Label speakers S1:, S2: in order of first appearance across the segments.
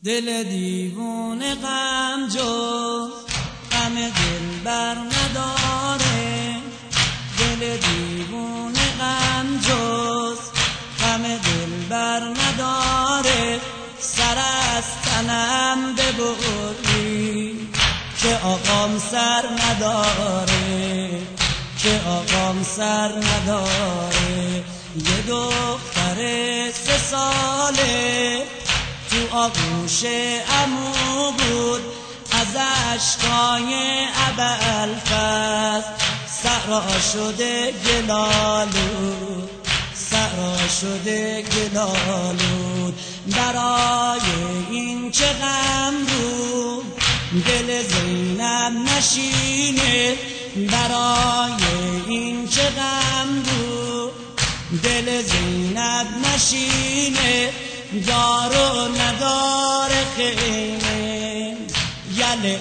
S1: دل دیوونه غم جز غم دلبر نداره، دل دیوونه غم جز غم دلبر نداره. سر از تنم ببری که آقام سر نداره، که آقام سر نداره. یه دختر 3 ساله تو آغوش عمو بود، از اشکای ابوالفضل صحرا شده گلالود، صحرا شده گلالود. برای این چه غم بود دل زینب نشینه، برای این چه غم بود دل زینب نشینه. دار و ندار خیمه یل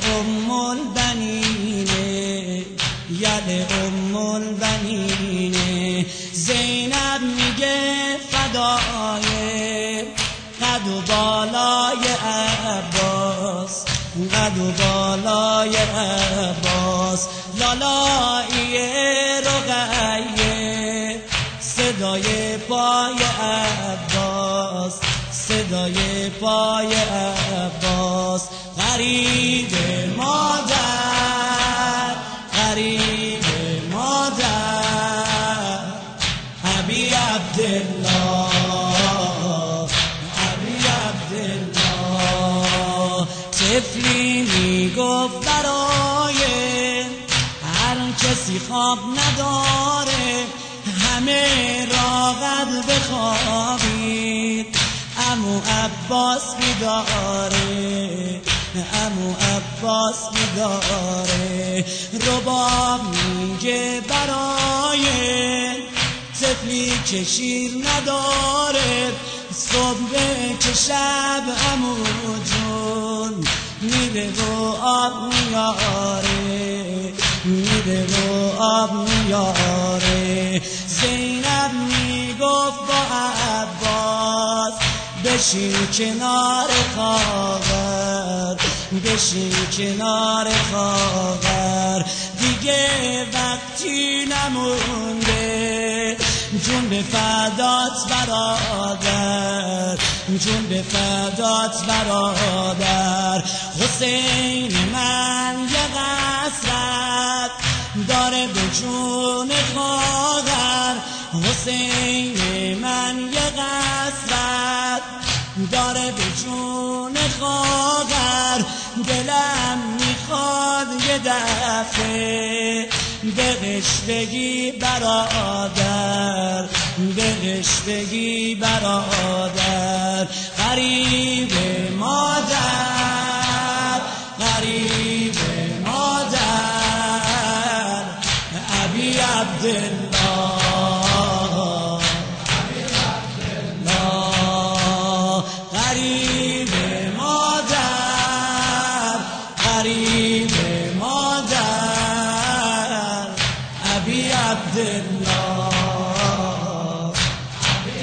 S1: البنینه، یل البنینه. زینب میگه فدای قد و بالای عباس، قد و بالای عباس. لالایی رقیه صدای پای عباس، صدای پای عباس. غریب مادر، غریب مادر، ابی عبدالله، ابی عبدالله. طفلی میگفت برای هر کسی خواب نداره، همه را قد بخوابید عمو عباس بیداره، عمو عباس بیداره. رباب میگه برای طفلی که شیر نداره، صبح که شب عمو جون میره و آب میاره، میره و آب میاره. زینب میگفت با عباس بشین کنار خاور، بشین کنار خاور. دیگه وقتی نمونده جون به فدات برادر، جون به فدات برادر. حسین من یه قصرت داره به جون خواهر، حسین من یه قصرت داره به جون خواهر. دلم میخواد یه دفعه بهش بگی برادر، بهش بگی برادر. غریب مادر، غریب مادر، ابی عبدالله، ابی عبدالله. غریب مادر، غریب مادر، ابی عبدالله، ابی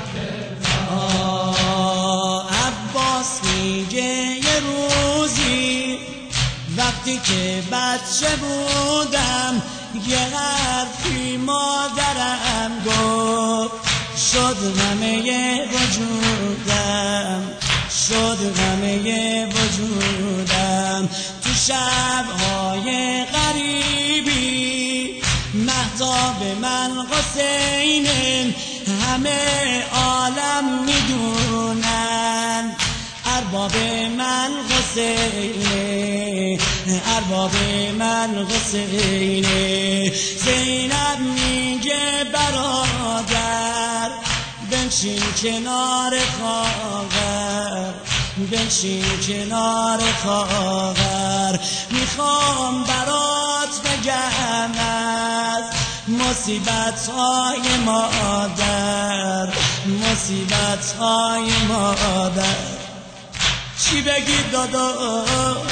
S1: عبدالله. عباس میگه یه روزی وقتی که بچه بودم، یه حرفی مادرم گفت شد همه وجودم، شد همه وجودم. تو شب‌های غریبی مهتاب من حسینه، همه عالم میدونن ارباب من حسینه، ارباب من حسینه. زینب میگه برادر بنشین کنار خاور، بنشین کنار خاور. میخوام برات بگم از مصیبت‌های مادر، مصیبت‌های مادر. چی بگی داداش؟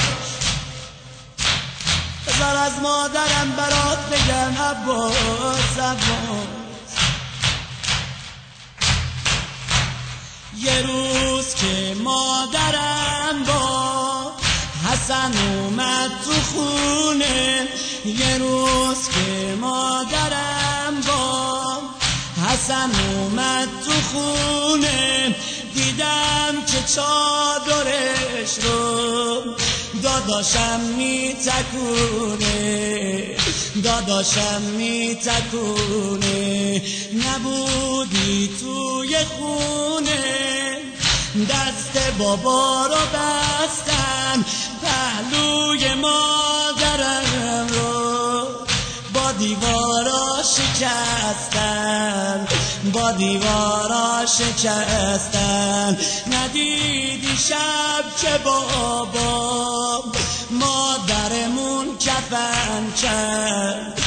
S1: بذار از مادرم برات بگم عباس، عباس. یه روز که مادرم حسن اومد تو خونه یه روز که مادرم با حسن اومد تو خونه دیدم که چادرش رو داداشم میتکونه نبودی توی خونه دست بابا رو بستن پهلوی مادرم رو با دیوارا شکستن ندیدی شب که بابا مادرمون کفن کرد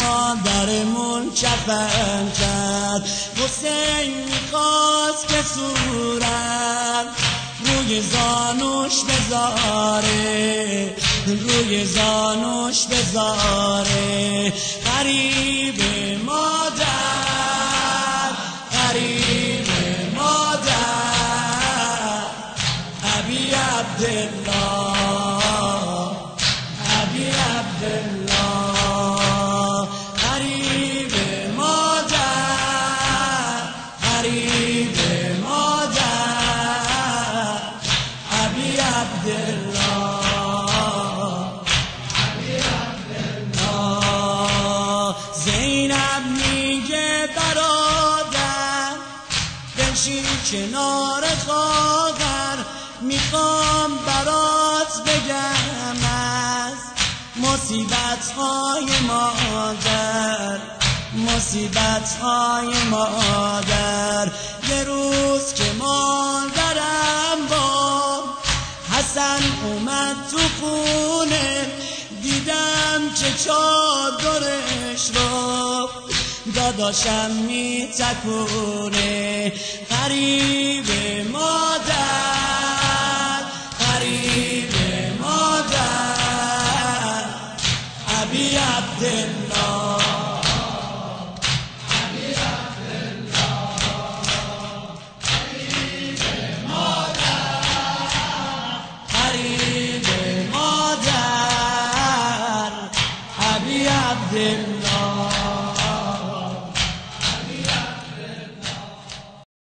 S1: حسین میخواست که صورت روی زانوش بذاره غریب مادر ابی عبدالله غریب مادر ابی عبدالله زینب میگه برادر بنشین کنار خواهر میخوام برات بگم از مصیبت‌های مادر یه روز که مادرم با حسن اومد تو خونه دیدم که چادرش رو داداشم میتکونه غریب مادر ابی عبدالله ابی عبدالله